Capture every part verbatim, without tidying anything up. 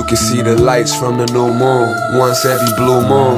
can see the lights from the new moon. Once every blue moon,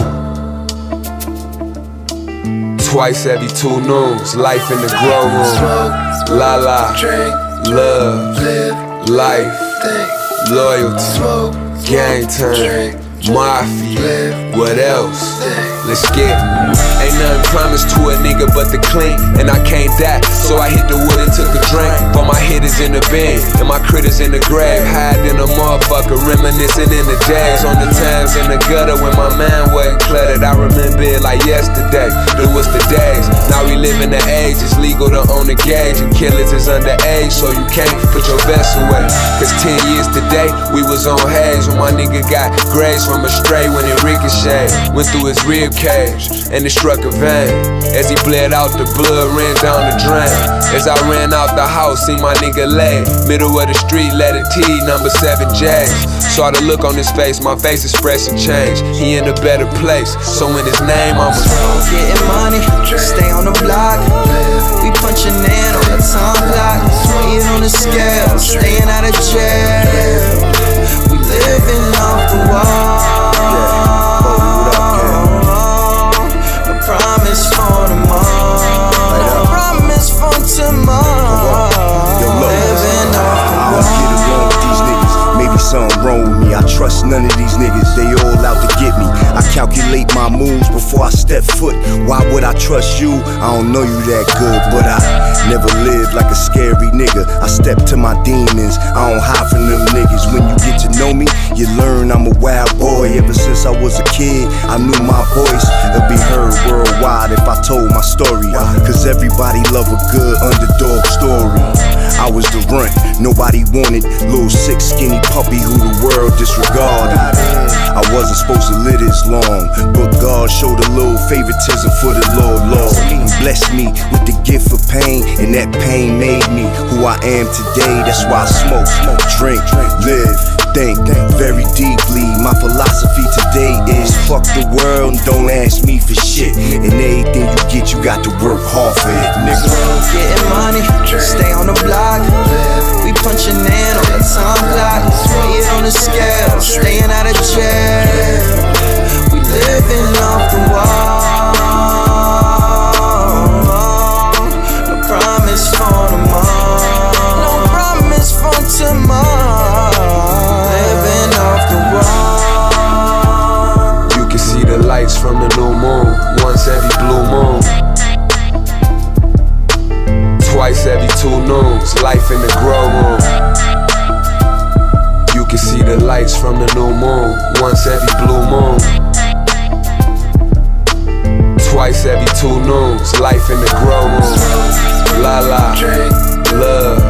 twice every two noons. Life in the grow room. La la, love, life, loyalty, gang time, mafia, what else? Let's get it. Ain't nothing promised to a nigga but the clean, and I can't die, so I hit the wood and took a drink. But my head is in the bed, and my critters in the grave, hiding a motherfucker, reminiscing in the days on the times in the gutter when my mind wasn't cluttered. I remember it like yesterday. It was the days. Now we live in the age, it's legal to own a gauge, and killers is underage, so you can't put your vest away. Cause ten years today, we was on haze when my nigga got grazed from a stray when it ricocheted. Went through his rib cage, and it struck a vein. As he bled out, the blood ran down the drain. As I ran out the house, seen my nigga lay middle of the street, letter T, number seven J's. Saw the look on his face, my face expression changed. He in a better place, so in his name I'ma getting money, stay on the block. We punching in on the time clock, swinging on the scale, staying out of jail. We living off the wall. Something wrong with me, I trust none of these niggas, they all out to get me. I calculate my moves before I step foot. Why would I trust you? I don't know you that good, but I never lived like a scary nigga. I step to my demons, I don't hide from them niggas. When you get to know me, you learn I'm a wild boy. Ever since I was a kid, I knew my voice would be heard worldwide if I told my story. Cause everybody love a good underdog story. I was the runt, nobody wanted, little sick skinny puppy who the world disregarded. I wasn't supposed to live this long, but God showed a little favoritism for the Lord, Lord. He blessed me with the gift of pain, and that pain made me who I am today. That's why I smoke, drink, live, think very deeply. My philosophy today is fuck the world and don't ask me for shit. And anything you get, you got to work hard for it, nigga. Getting money, stay on the block. We punching in on the time clock, swinging on the scale, staying out of jail. We living off the wall. No promise for tomorrow. No promise for tomorrow. Living off the wall. You can see the lights from the new moon. Once every blue moon, twice every two noons. Life in the grow room. You can see the lights from the new moon. Once every blue moon, twice every two noons. Life in the grow room. La la, love,